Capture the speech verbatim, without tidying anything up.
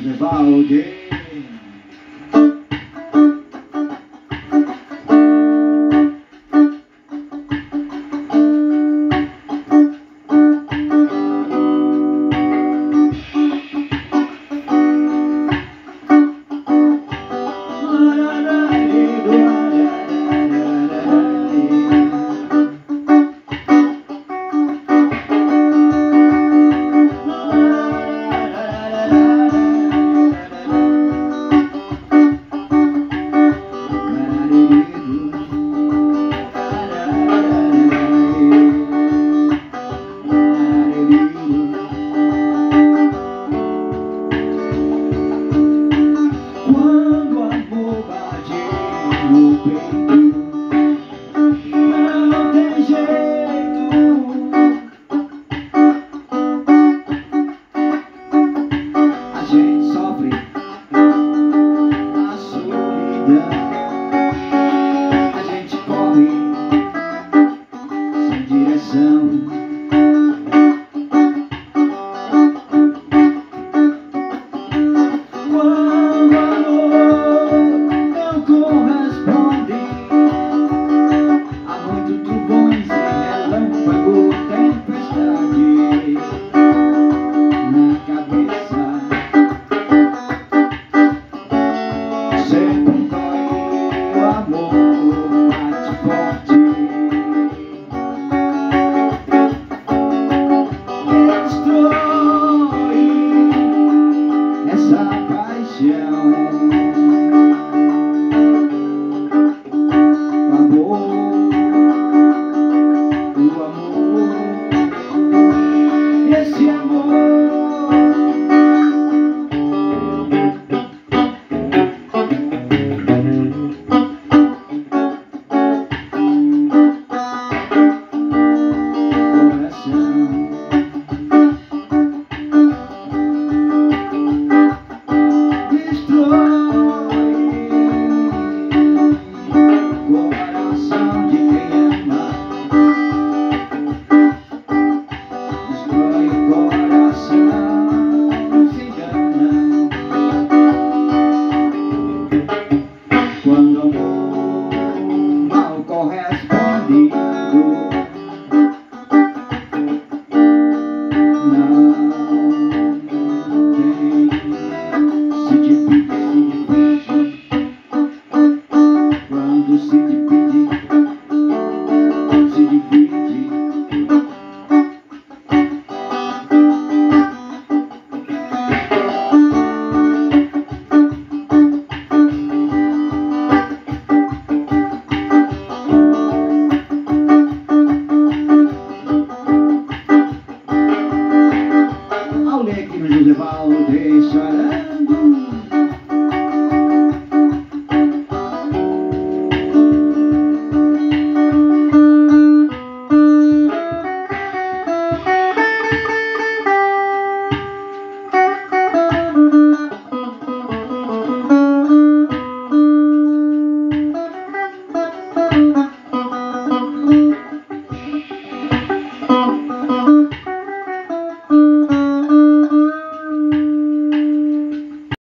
levar alguém. Quando a amor bate no peito, não tem jeito. A gente sofre a solidão, a gente corre sem direção. Quando a amor não corresponde, há muito trovões e relâmpago, tempestade na cabeça. Sempre dói, o amor bate forte, destrói essa paixão. O amor, o amor, esse amor